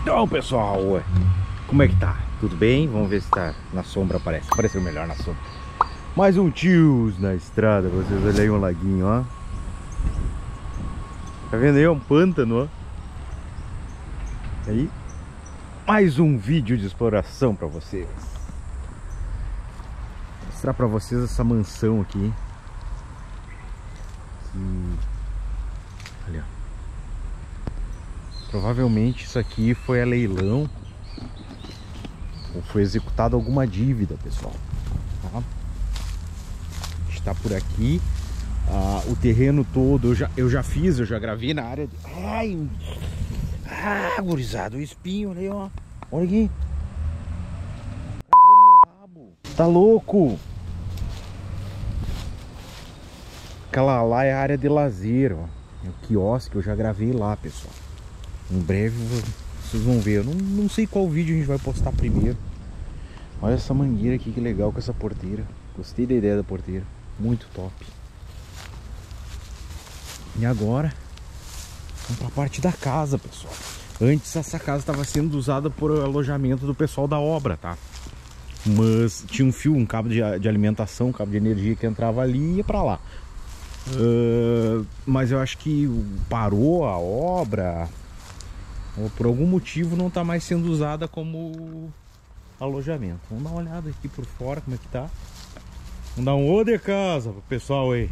Então, pessoal, como é que tá? Tudo bem? Vamos ver se tá na sombra, apareceu melhor na sombra. Mais um tios na estrada, vocês olhem aí um laguinho, ó. Tá vendo aí? É um pântano, ó. Aí, mais um vídeo de exploração pra vocês. Vou mostrar pra vocês essa mansão aqui. Olha, provavelmente isso aqui foi a leilão ou foi executada alguma dívida, pessoal. Tá? A gente tá por aqui. O terreno todo eu já gravei na área de... Ai! Gurizada, o espinho ali, ó. Olha aqui. Gravou no meu rabo. Tá louco? Aquela lá é a área de lazer, ó. É o quiosque, eu já gravei lá, pessoal. Em breve vocês vão ver. Eu não sei qual vídeo a gente vai postar primeiro. Olha essa mangueira aqui, que legal com essa porteira. Gostei da ideia da porteira. Muito top. E agora vamos para a parte da casa, pessoal. Antes essa casa estava sendo usada por alojamento do pessoal da obra, tá? Mas tinha um fio, um cabo de alimentação, um cabo de energia que entrava ali e ia para lá. Mas eu acho que parou a obra, ou por algum motivo não está mais sendo usada como alojamento. Vamos dar uma olhada aqui por fora como é que tá. Vamos dar um ô de casa pro pessoal aí.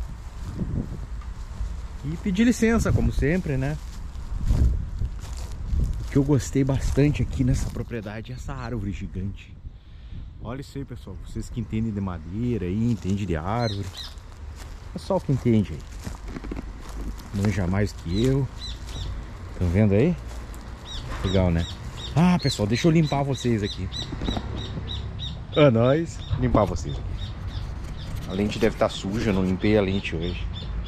E pedir licença, como sempre, né? O que eu gostei bastante aqui nessa propriedade é essa árvore gigante. Olha isso aí, pessoal. Vocês que entendem de madeira aí, entendem de árvore. Pessoal que entende aí. Manja mais que eu. Estão vendo aí? Legal, né? Ah, pessoal, deixa eu limpar vocês aqui. Nós limpar vocês aqui. A lente deve estar suja, eu não limpei a lente hoje.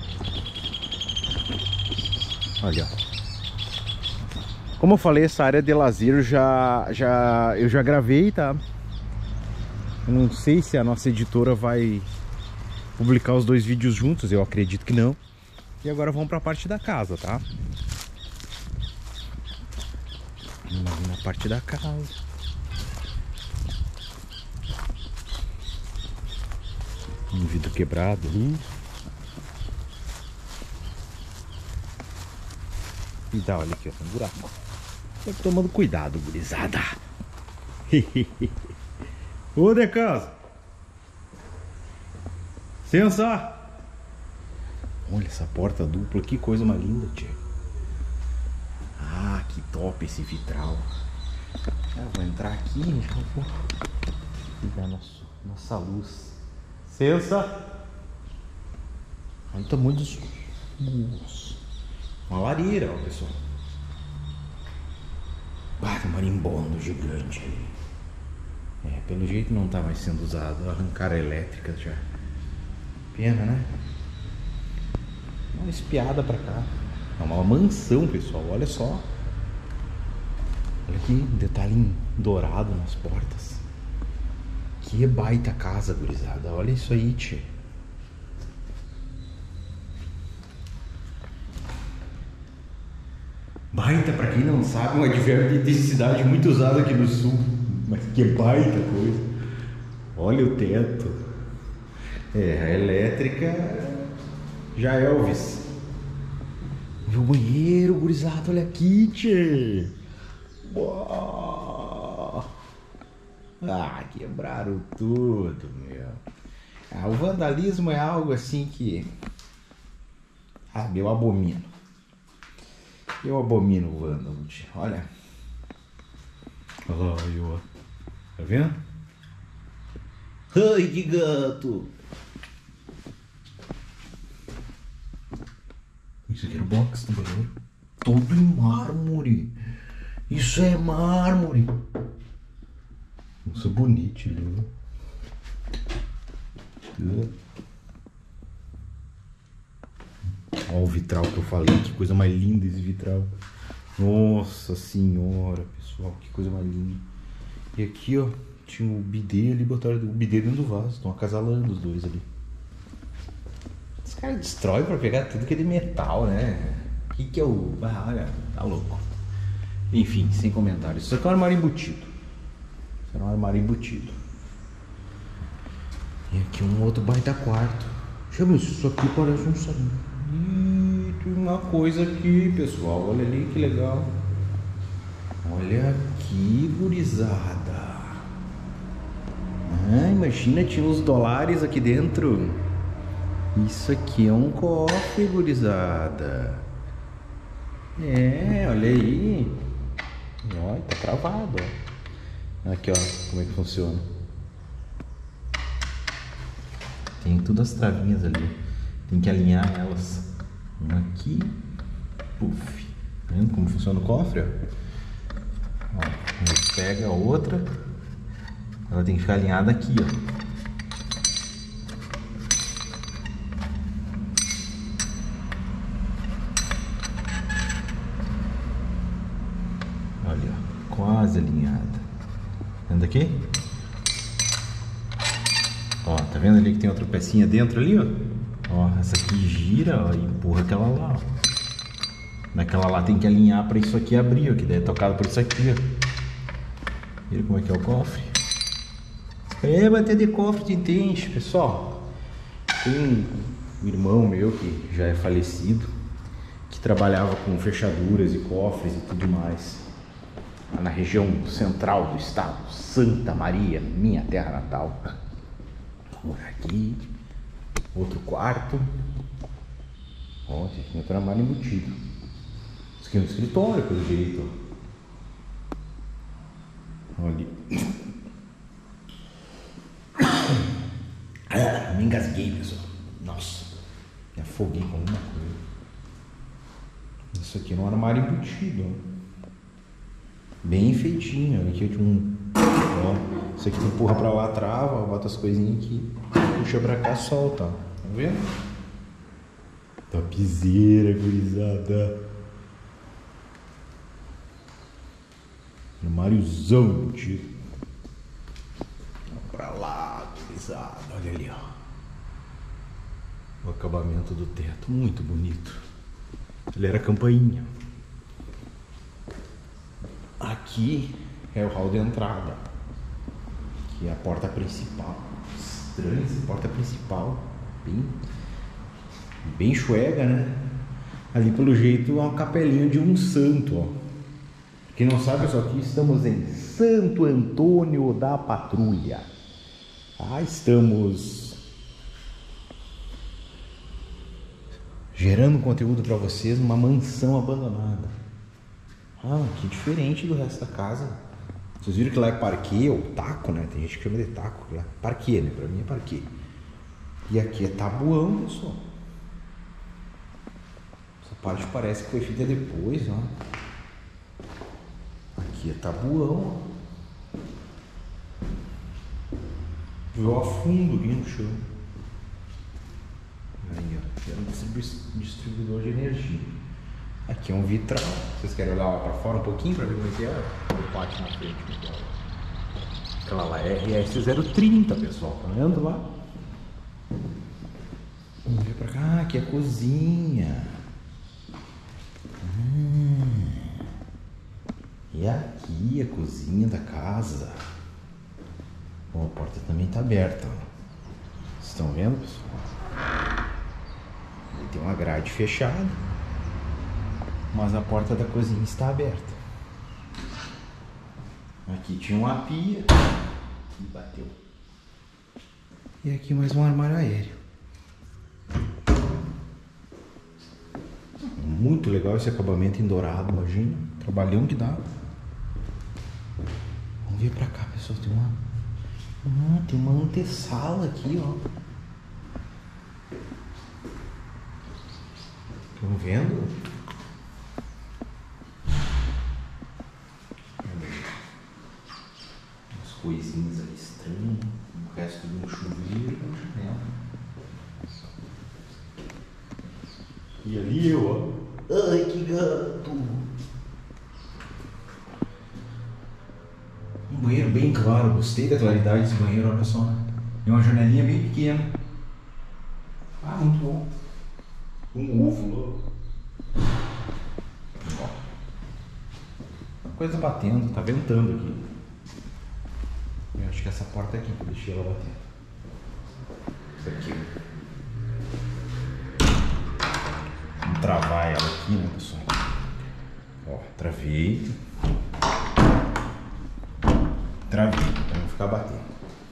Olha, como eu falei, essa área de lazer eu já gravei, tá? Eu não sei se a nossa editora vai publicar os dois vídeos juntos, eu acredito que não. E agora vamos para a parte da casa, tá? Vamos na parte da casa. Um vidro quebrado ali. E dá, olha aqui, ó, um buraco. Tô tomando cuidado, gurizada. Ô, de casa. Licença. Olha essa porta dupla, que coisa mais linda, tia. Ah, que top esse vitral. Vou entrar aqui e já vou ligar nossa luz. Licença. Olha o tamanho dos... Nossa. Uma lareira, ó, pessoal. Tem um marimbondo gigante ali. Pelo jeito não tá mais sendo usado. Arrancaram a elétrica já. Pena, né? Uma espiada pra cá. É uma mansão, pessoal. Olha só. Olha aqui, detalhe em dourado nas portas. Que baita casa, gurizada. Olha isso aí, tchê. Baita, pra quem não sabe, um advérbio de cidade muito usado aqui no sul. Mas que baita coisa. Olha o teto. A elétrica já é Elvis. Meu banheiro, gurizada, olha aqui, tchê. Quebraram tudo, meu. O vandalismo é algo assim que... eu abomino. Eu abomino o vândalo, tchê. Olha. Tá vendo? Ai, que gato! Isso aqui era o box do banheiro. Todo em mármore. Isso é mármore. Nossa, bonito, viu? Olha o vitral que eu falei. Que coisa mais linda esse vitral. Nossa senhora, pessoal. Que coisa mais linda. E aqui, ó, tinha o bidê ali. Botaram o bidê dentro do vaso. Estão acasalando os dois ali. Os caras destroem pra pegar tudo que é de metal, né? O que é o... olha, tá louco. Enfim, sem comentários. Isso aqui é um armário embutido. Isso é um armário embutido. E aqui um outro baita quarto. Chama isso aqui, parece um salão. E tem uma coisa aqui, pessoal. Olha ali que legal. Olha aqui, gurizada. Ah, imagina, tinha uns dólares aqui dentro. Isso aqui é um cofre, gurizada. É, olha aí. Olha, tá travado, ó. Aqui, ó, como é que funciona. Tem todas as travinhas ali. Tem que alinhar elas. Uma aqui. Puf. Tá vendo como funciona o cofre, ó? Ó, a gente pega a outra. Ela tem que ficar alinhada aqui, ó. Olha, ó, quase alinhada. Vendo aqui? Ó, tá vendo ali que tem outra pecinha dentro ali, ó? Ó, essa aqui gira, ó, e empurra aquela lá, ó. Naquela lá tem que alinhar para isso aqui abrir, ó, que daí é tocado por isso aqui, ó. Viram como é que é o cofre? É, bater de cofre, tu entende, pessoal? Tem um irmão meu que já é falecido, que trabalhava com fechaduras e cofres e tudo mais, lá na região central do estado, Santa Maria, minha terra natal. Aqui, outro quarto. Ó, esse aqui é um armário embutido. Isso aqui é um escritório, pelo jeito. Olha. Ah, me engasguei, pessoal. Nossa, me afoguei com alguma coisa. Isso aqui é um armário embutido, ó. Bem feitinho. Aqui tem um. Ó, isso aqui tu empurra pra lá, trava, bota as coisinhas aqui, puxa pra cá, solta. Tá vendo? Topzera, gurizada. Armáriozão embutido. Pra lá, gurizada. Olha ali, ó. O acabamento do teto, muito bonito. Ele era campainha. Aqui é o hall de entrada, que é a porta principal. Estranha essa porta principal, bem chuega, né? Ali pelo jeito é uma capelinha de um santo, ó. Quem não sabe, só aqui estamos em Santo Antônio da Patrulha. Estamos gerando conteúdo para vocês numa mansão abandonada. Que diferente do resto da casa. Vocês viram que lá é parquê ou taco, né? Tem gente que chama de taco lá. Parquê, né? Pra mim é parquê. E aqui é tabuão, pessoal. Essa parte parece que foi feita depois, ó. Aqui é tabuão, ó. Viu a fundo aqui no chão. Aí, ó. É um distribuidor de energia. Aqui é um vitral. Vocês querem olhar lá pra fora um pouquinho pra ver como é que é? O pátio na frente. Aquela lá é RS030, pessoal. Tá vendo lá? Vamos ver pra cá. Aqui é a cozinha. E aqui a cozinha da casa. Bom, a porta também tá aberta. Vocês estão vendo, pessoal? Ele tem uma grade fechada, mas a porta da cozinha está aberta. Aqui tinha uma pia e bateu. E aqui mais um armário aéreo. Muito legal esse acabamento em dourado, imagina. Trabalhão que dá. Vamos ver pra cá, pessoal. Tem uma antessala aqui, ó. Estão vendo? Umas coisinhas ali estranhas. O resto de um chuveiro. E ali eu, ó. Ai, que gato! Um banheiro bem claro. Gostei da claridade desse banheiro, olha só. Tem uma janelinha bem pequena. Muito bom. Um ovo louco. coisa batendo, tá ventando aqui. Eu acho que essa porta aqui que eu deixei ela batendo. Isso aqui. Vamos travar ela aqui, né, pessoal? Ó, travei. Travei, pra não ficar batendo.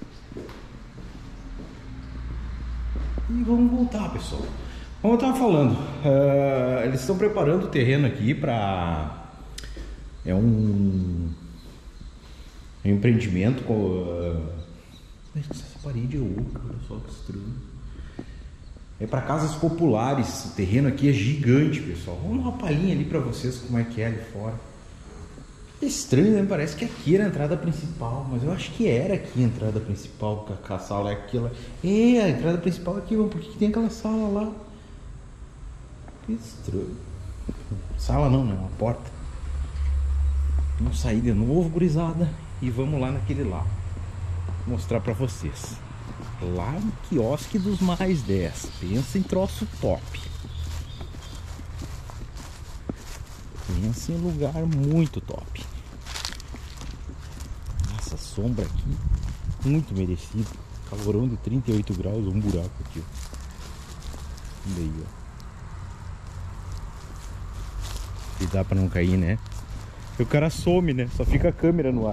E vamos voltar, pessoal. Como eu tava falando, eles estão preparando o terreno aqui para é um empreendimento com essa parede é oca, olha só que estranho. É para casas populares. O terreno aqui é gigante, pessoal. Vamos dar uma palhinha ali para vocês como é que é ali fora. É estranho, né? Parece que aqui era a entrada principal, mas eu acho que era aqui a entrada principal, porque a sala é aquela. É, a entrada principal é aqui, mas por que tem aquela sala lá? Que estranho. Sala não, né? Uma porta. Vamos sair de novo, gurizada, e vamos lá naquele lá. Vou mostrar pra vocês. Lá no quiosque dos mais 10. Pensa em troço top. Pensa em lugar muito top. Essa sombra aqui, muito merecido. Calorão de 38 graus, um buraco aqui, ó. Olha aí, ó. E dá pra não cair, né? E o cara some, né? Só fica a câmera no ar.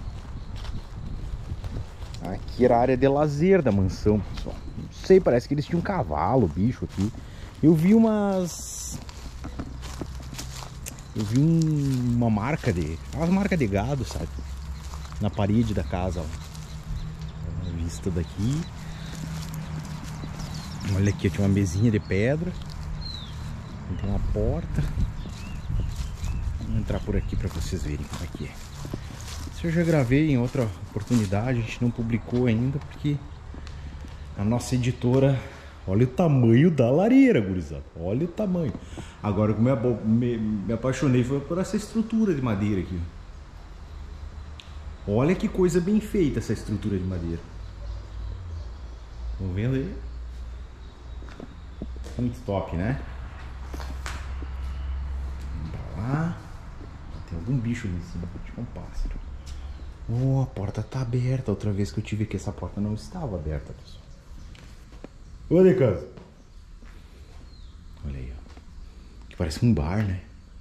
Aqui era a área de lazer da mansão, pessoal. Não sei, parece que eles tinham um cavalo, bicho aqui. Eu vi uma marca umas marcas de gado, sabe? Na parede da casa, ó. A vista daqui. Olha aqui, tinha uma mesinha de pedra. Tem uma porta. Vou entrar por aqui para vocês verem como é que é. Isso eu já gravei em outra oportunidade, a gente não publicou ainda porque a nossa editora... Olha o tamanho da lareira, gurizada. Olha o tamanho. Agora o que me apaixonei foi por essa estrutura de madeira aqui. Olha que coisa bem feita essa estrutura de madeira. Estão vendo aí? Muito top, né? Vamos pra lá. Tem algum bicho ali em cima. Acho que é um pássaro. Oh, a porta tá aberta. Outra vez que eu tive aqui, essa porta não estava aberta, pessoal. Olha, casa. Olha aí, ó. Que parece um bar, né?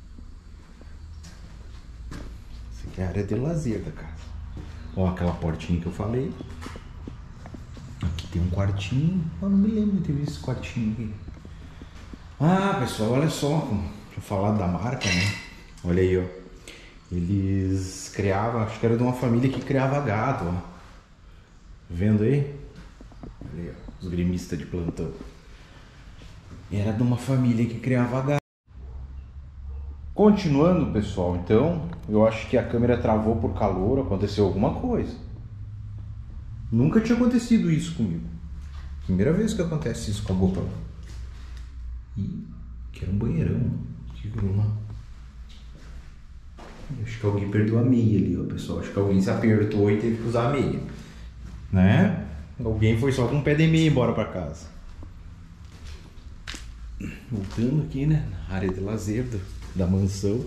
Essa aqui é a área de lazer da casa. Ó, aquela portinha que eu falei. Aqui tem um quartinho. Eu não me lembro de ter visto esse quartinho aqui. Ah, pessoal, olha só. Deixa eu falar da marca, né? Olha aí, ó. Eles criavam, acho que era de uma família que criava gado, ó. Vendo aí? Olha aí, ó. Os gremistas de plantão. Era de uma família que criava gado. Continuando, pessoal, então, eu acho que a câmera travou por calor, aconteceu alguma coisa. Nunca tinha acontecido isso comigo. Primeira vez que acontece isso com a GoPro. E que era um banheirão. Que gruma. Acho que alguém perdeu a meia ali, ó, pessoal. Acho que alguém se apertou e teve que usar a meia. Né? Alguém foi só com um pé de meia embora pra casa. Voltando aqui, né? Na área de lazer da mansão.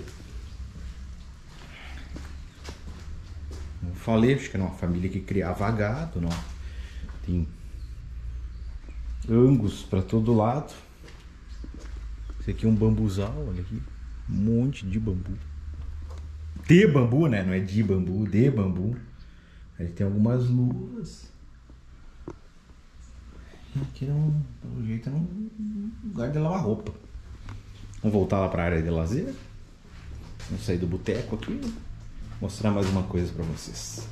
Eu falei, acho que era uma família que criava gado, não? Tem angus pra todo lado. Esse aqui é um bambuzal, olha aqui. Um monte de bambu. De bambu, né? Não é de bambu, de bambu. Aí tem algumas luvas. Aqui pelo jeito, é um lugar de lavar roupa. Vamos voltar lá para a área de lazer. Vamos sair do boteco aqui. Mostrar mais uma coisa para vocês.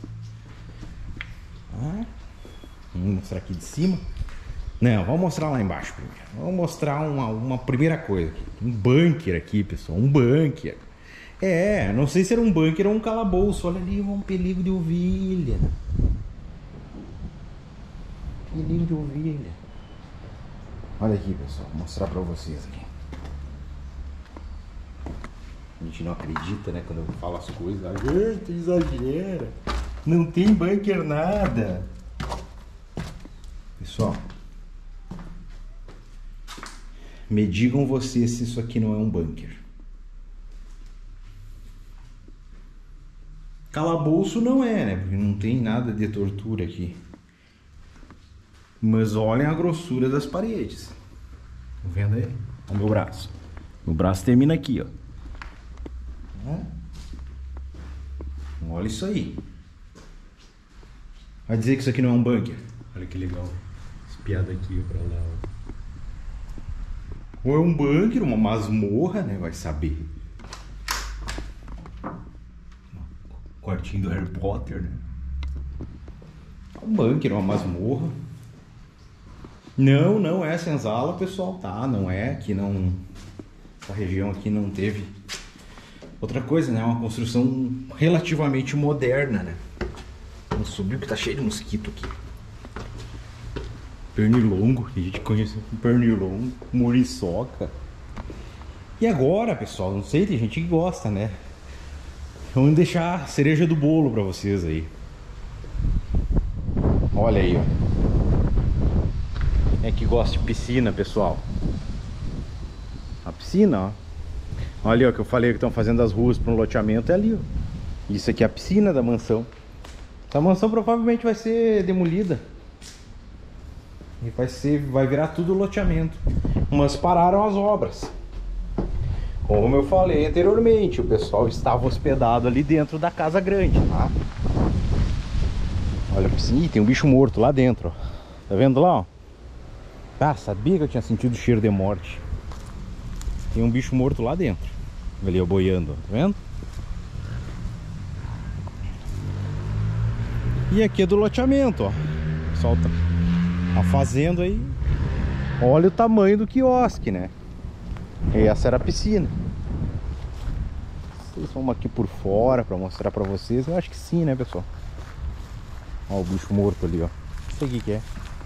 Vamos mostrar aqui de cima. Não, vamos mostrar lá embaixo primeiro. Vamos mostrar uma primeira coisa aqui. Um bunker aqui, pessoal. Um bunker. É, não sei se era um bunker ou um calabouço. Olha ali, um perigo de ovelha. Perigo de ovelha. Olha aqui, pessoal. Vou mostrar pra vocês aqui. A gente não acredita, né? Quando eu falo as coisas. A gente exagera. Não tem bunker nada. Pessoal, me digam vocês se isso aqui não é um bunker. Calabouço não é, né? Porque não tem nada de tortura aqui. Mas olhem a grossura das paredes. Estão vendo aí? Olha o meu braço. Meu braço termina aqui, ó. Olha isso aí. Vai dizer que isso aqui não é um bunker? Olha que legal. Espiada aqui pra lá. Ou é um bunker, uma masmorra, né? Vai saber. Quartinho do Harry Potter, né? Um bunker, uma masmorra. Não é senzala, pessoal, tá? Não é, aqui não... Essa região aqui não teve... Outra coisa, né? Uma construção relativamente moderna, né? Vamos subir porque tá cheio de mosquito aqui. Pernilongo, a gente conhece um pernilongo, muriçoca. E agora, pessoal, não sei, tem gente que gosta, né? Vamos deixar a cereja do bolo pra vocês aí. Olha aí, ó. Quem é que gosta de piscina, pessoal? A piscina, ó. Olha, ó, que eu falei que estão fazendo as ruas para um loteamento, é ali, ó. Isso aqui é a piscina da mansão. Essa mansão provavelmente vai ser demolida. E vai virar tudo loteamento. Mas pararam as obras. Como eu falei anteriormente, o pessoal estava hospedado ali dentro da casa grande, tá? Olha a piscina, tem um bicho morto lá dentro, ó. Tá vendo lá, ó? Ah, sabia que eu tinha sentido o cheiro de morte. Tem um bicho morto lá dentro. Ali, ó, boiando, tá vendo? E aqui é do loteamento, ó. O pessoal tá fazendo aí. Olha o tamanho do quiosque, né? E essa era a piscina. Vocês vão aqui por fora pra mostrar pra vocês. Eu acho que sim, né, pessoal? Ó o bicho morto ali, ó. Não sei o que é.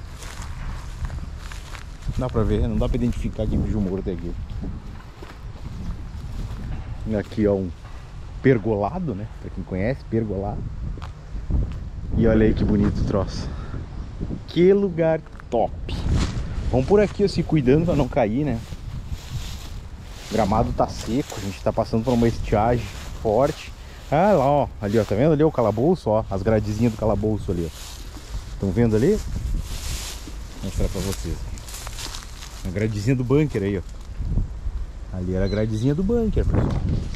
Não dá pra ver, não dá pra identificar que bicho morto é aqui. Aqui, ó, um pergolado, né? Pra quem conhece, pergolado. E olha aí que bonito o troço. Que lugar top. Vamos por aqui, ó, se cuidando pra não cair, né? O gramado tá seco, a gente tá passando por uma estiagem forte. Ah, lá, ó, ali, ó, tá vendo ali o calabouço, ó, as gradezinhas do calabouço ali, ó. Estão vendo ali? Vou mostrar pra vocês. A gradezinha do bunker aí, ó. Ali era a gradezinha do bunker, pessoal.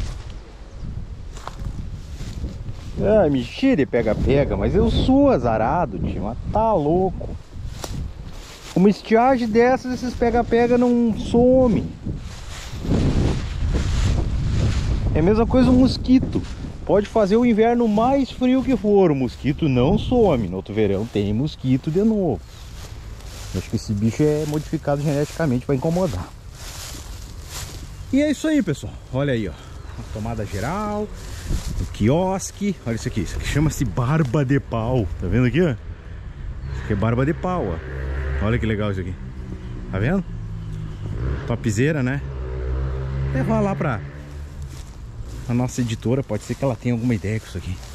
Ah, mentira de pega-pega, mas eu sou azarado, tio, mas tá louco. Uma estiagem dessas, esses pega-pega não somem. É a mesma coisa um mosquito. Pode fazer o inverno mais frio que for, o mosquito não some. No outro verão tem mosquito de novo. Acho que esse bicho é modificado geneticamente para incomodar. E é isso aí, pessoal. Olha aí, ó. A tomada geral, o quiosque. Olha isso aqui chama-se barba de pau. Tá vendo aqui, ó? Isso aqui é barba de pau, ó. Olha que legal isso aqui. Tá vendo? Topzera, né? Levar lá pra a nossa editora, pode ser que ela tenha alguma ideia com isso aqui.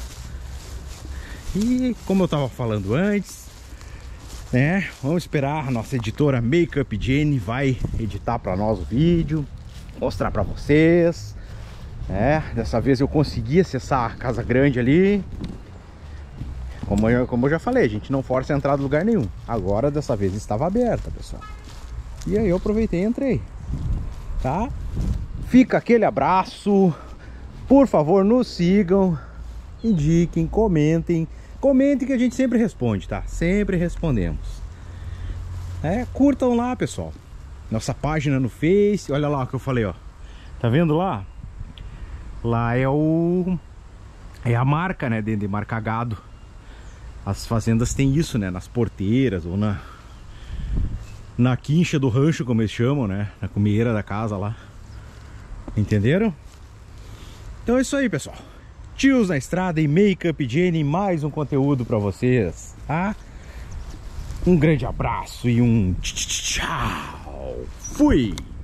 E como eu tava falando antes, né, vamos esperar a nossa editora Makeup Jenny vai editar pra nós o vídeo, mostrar pra vocês, né? Dessa vez eu consegui acessar a casa grande ali. Como eu já falei, a gente não força a entrar em lugar nenhum. Agora dessa vez estava aberta, pessoal. E aí eu aproveitei e entrei, tá? Fica aquele abraço. Por favor, nos sigam, indiquem, comentem. Comentem que a gente sempre responde, tá? Sempre respondemos. Curtam lá, pessoal. Nossa página no Face. Olha lá o que eu falei, ó. Tá vendo lá? Lá é a marca, né? De marcar gado. As fazendas têm isso, né? Nas porteiras ou na quincha do rancho, como eles chamam, né? Na comieira da casa lá. Entenderam? Então é isso aí, pessoal. Tios na estrada e Makeup Jenny, mais um conteúdo pra vocês, tá? Um grande abraço e um tchau. Fui!